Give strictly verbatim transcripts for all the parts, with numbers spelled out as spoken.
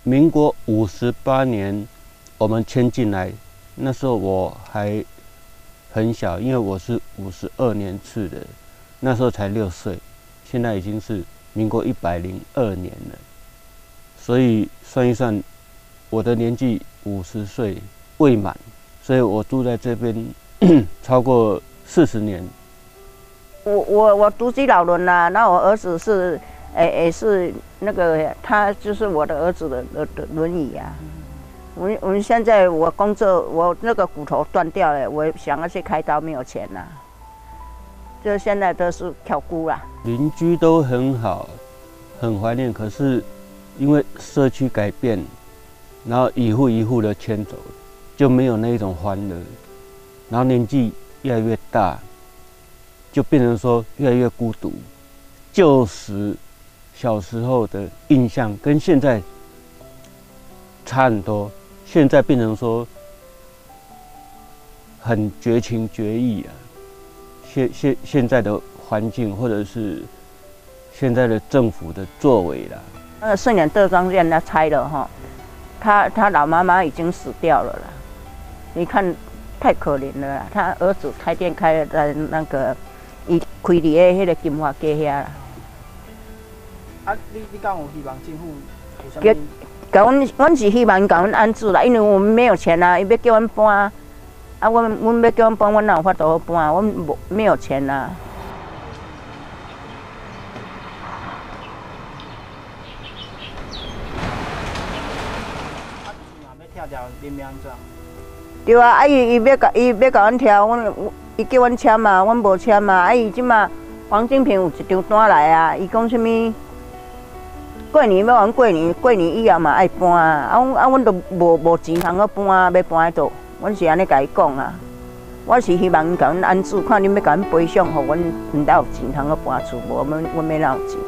民国五十八年我们迁进来，那时候我还很小，因为我是五十二年次的，那时候才六岁，现在已经是民国一百零二年了，所以算一算，我的年纪五十岁未满，所以我住在这边超过四十年。 我我我独居老人啦、啊，那我儿子是，诶、欸、诶、欸、是那个他就是我的儿子的的的轮椅啊。我我们现在我工作，我那个骨头断掉了，我想要去开刀，没有钱啦。就现在都是挑姑啦。 邻居都很好，很怀念，可是因为社区改变，然后一户一户的迁走，就没有那一种欢乐，然后年纪越来越大。就变成说越来越孤独，旧时小时候的印象跟现在差很多，现在变成说很绝情绝义啊。现现现在的环境或者是现在的政府的作为啦。 那个圣眼德庄院他拆了哈，他他老妈妈已经死掉了啦，你看太可怜了啦。他儿子开店开在那个。伊开伫个迄个金华街遐啦。 啊，你你敢有希望政府有啥物？ 甲阮，阮是希望甲阮安置啦，因为我们没有钱啊，伊要叫阮搬，啊，阮阮要叫阮搬，阮哪有法度好搬？阮无没有钱啊。 啊，若要拆掉，恁要安怎？ 对啊，啊伊伊要甲伊要甲阮拆，阮。伊叫阮签嘛，阮无签嘛。啊，伊即马黄金平有一张单来啊，伊讲啥物？过年要阮过年，过年以后嘛爱搬啊。啊，阮啊，阮都无无钱通去搬，要搬喺倒。阮是安尼甲伊讲啊。我是希望甲阮安置，看恁要甲阮赔偿，互阮毋但有钱通去搬厝，无阮阮要哪有钱？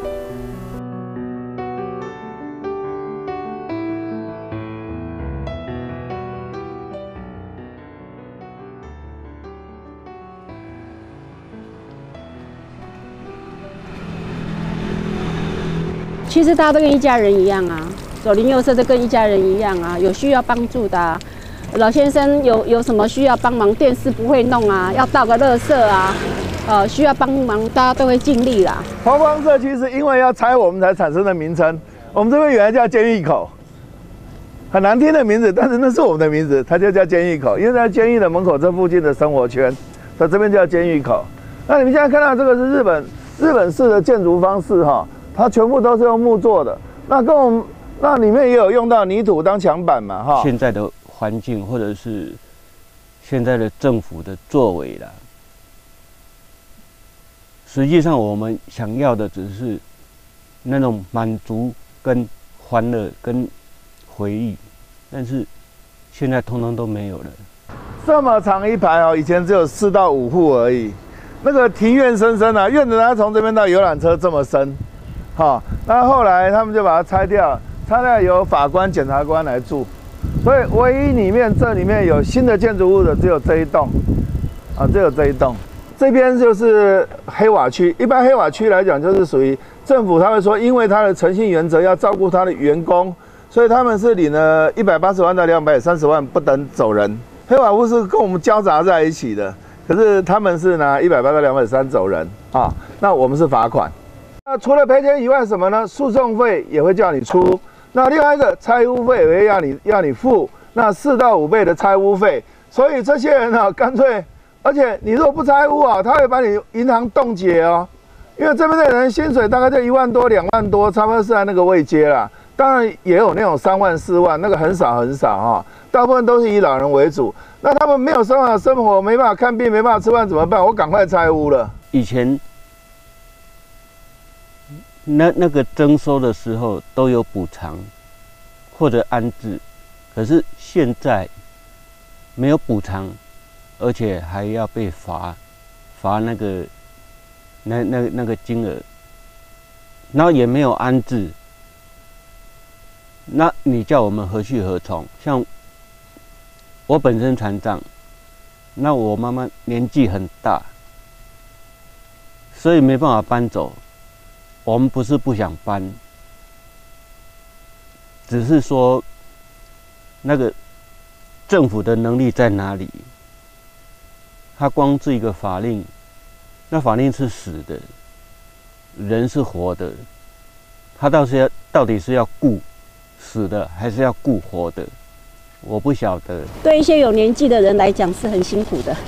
其实大家都跟一家人一样啊，左邻右舍都跟一家人一样啊，有需要帮助的、啊，老先生有有什么需要帮忙，电视不会弄啊，要倒个垃圾啊，呃，需要帮忙，大家都会尽力啦。 华光社区是因为要拆我们才产生的名称，我们这边原来叫监狱口，很难听的名字，但是那是我们的名字，它就叫监狱口，因为在监狱的门口这附近的生活圈，在这边叫监狱口。那你们现在看到这个是日本日本式的建筑方式哈。它全部都是用木做的，那跟我们那里面也有用到泥土当墙板嘛，哈。 现在的环境或者是现在的政府的作为啦，实际上我们想要的只是那种满足跟欢乐跟回忆，但是现在通通都没有了。 这么长一排哦，以前只有四到五户而已，那个庭院深深啊，院子它从这边到游览车这么深。好，那后来他们就把它拆掉，拆掉由法官、检察官来住，所以唯一里面这里面有新的建筑物的只有这一栋，啊，只有这一栋。这边就是黑瓦区，一般黑瓦区来讲就是属于政府，他会说，因为他的诚信原则要照顾他的员工，所以他们是领了一百八十万到两百三十万不等走人。黑瓦屋是跟我们交杂在一起的，可是他们是拿一百八到两百三走人啊，那我们是罚款。那除了赔钱以外，什么呢？诉讼费也会叫你出。那另外一个拆屋费也会要你要你付，那四到五倍的拆屋费。所以这些人啊，干脆，而且你如果不拆屋啊，他会把你银行冻结哦。因为这边的人薪水大概就一万多、两万多，差不多是在那个位阶啦。当然也有那种三万、四万，那个很少很少哈、哦。大部分都是以老人为主。那他们没有办法生活，没办法看病，没办法吃饭，怎么办？我赶快拆屋了。 以前。那那个征收的时候都有补偿或者安置，可是现在没有补偿，而且还要被罚，罚那个那那那个金额，然后也没有安置，那你叫我们何去何从？像我本身残障，那我妈妈年纪很大，所以没办法搬走。我们不是不想搬， 只是说那个政府的能力在哪里？他光是一个法令，那法令是死的，人是活的，他倒是要到底是要顾死的，还是要顾活的？我不晓得。 对一些有年纪的人来讲是很辛苦的。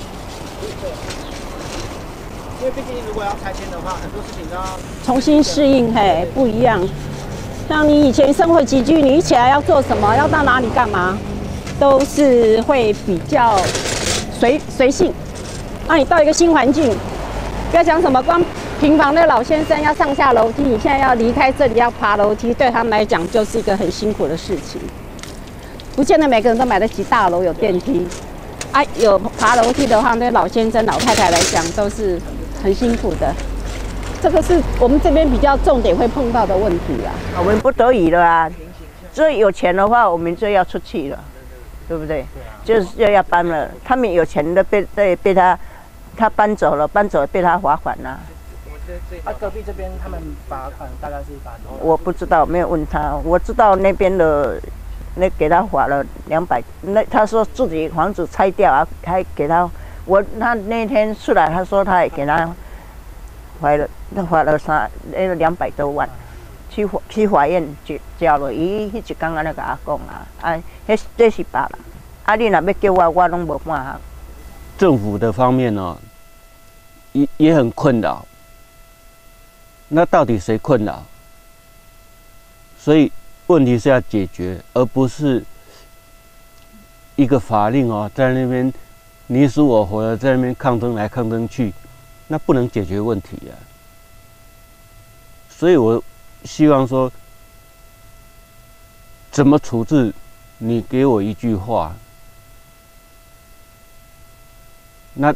因为毕竟如果要拆迁的话，很多事情都要重新适应，嘿，不一样。像你以前生活起居，你一起来要做什么，要到哪里干嘛，都是会比较随随性。那、啊、你到一个新环境，不要讲什么光平房的老先生要上下楼梯，你现在要离开这里要爬楼梯，对他们来讲就是一个很辛苦的事情。不见得每个人都买得起大楼有电梯，啊，有爬楼梯的话，对老先生、老太太来讲都是很辛苦的。这个是我们这边比较重点会碰到的问题啦。 我们不得已了啊，所以有钱的话，我们就要出去了，对不对？就是就要搬了。他们有钱的被被被他他搬走了，搬走被他罚款了。 啊，隔壁这边他们罚款大概是罚多少？ 我不知道，没有问他。我知道那边的，那给他罚了两百。那他说自己房子拆掉啊，还给他。我他那天出来，他说他也给他罚了，他罚了三那个两百多万。去去法院交交了，伊迄一天安尼甲我讲啊，啊，迄这是白啦。啊，你若要叫我，我拢无办法。 政府的方面呢、哦，也也很困扰。那到底谁困扰？所以问题是要解决，而不是一个法令哦，在那边你死我活的，在那边抗争来抗争去，那不能解决问题啊。所以我希望说，怎么处置？你给我一句话，那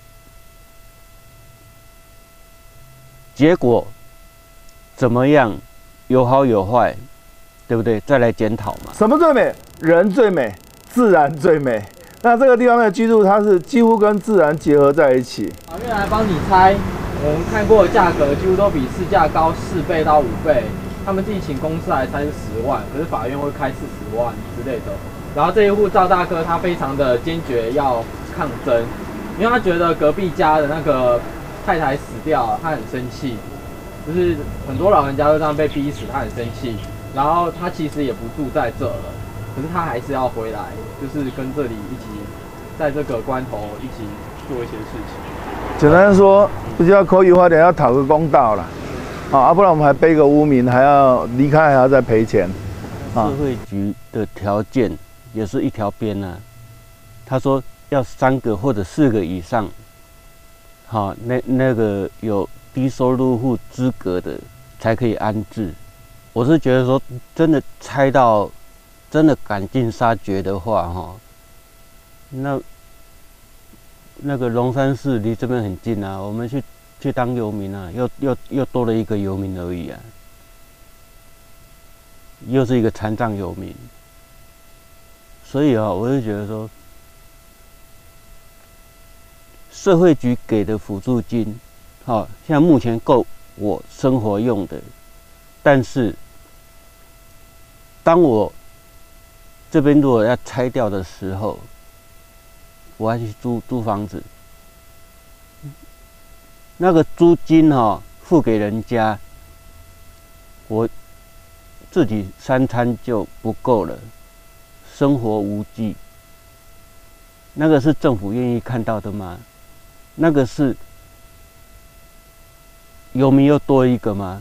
结果怎么样？有好有坏，对不对？再来检讨嘛。 什么最美？人最美，自然最美。那这个地方的居住，它是几乎跟自然结合在一起。 法院来帮你拆，我们看过的价格几乎都比市价高四倍到五倍。他们自己请公司来拆是十万，可是法院会开四十万之类的。然后这一户赵大哥他非常的坚决要抗争，因为他觉得隔壁家的那个太太死掉，他很生气。就是很多老人家都这样被逼死，他很生气。然后他其实也不住在这了，可是他还是要回来，就是跟这里一起，在这个关头一起做一些事情。 简单说，比较口语化点，要讨个公道啦。啊，不然我们还背个污名，还要离开，还要再赔钱。 社会局的条件也是一条边啊，他说要三个或者四个以上，好，那那个有低收入户资格的才可以安置。我是觉得说，真的拆到真的赶尽杀绝的话，哈，那那个龙山寺离这边很近啊，我们去去当游民啊，又又又多了一个游民而已啊，又是一个残障游民。所以啊，我就觉得说，社会局给的辅助金，好，像目前够我生活用的，但是当我这边如果要拆掉的时候，我要去租租房子，那个租金哈、哦、付给人家，我自己三餐就不够了，生活无计。那个是政府愿意看到的吗？那个是游民又多一个吗？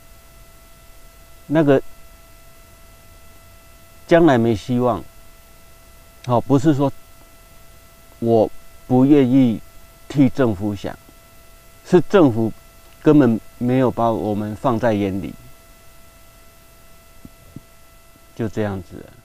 那个将来没希望。好、哦，不是说我不愿意替政府想，是政府根本没有把我们放在眼里，就这样子了。